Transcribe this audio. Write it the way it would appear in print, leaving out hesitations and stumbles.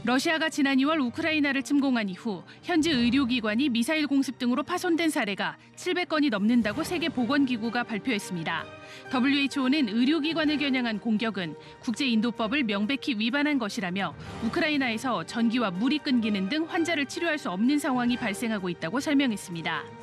러시아가 지난 2월 우크라이나를 침공한 이후 현지 의료기관이 미사일 공습 등으로 파손된 사례가 700건이 넘는다고 세계보건기구가 발표했습니다. WHO는 의료기관을 겨냥한 공격은 국제인도법을 명백히 위반한 것이라며 우크라이나에서 전기와 물이 끊기는 등 환자를 치료할 수 없는 상황이 발생하고 있다고 설명했습니다.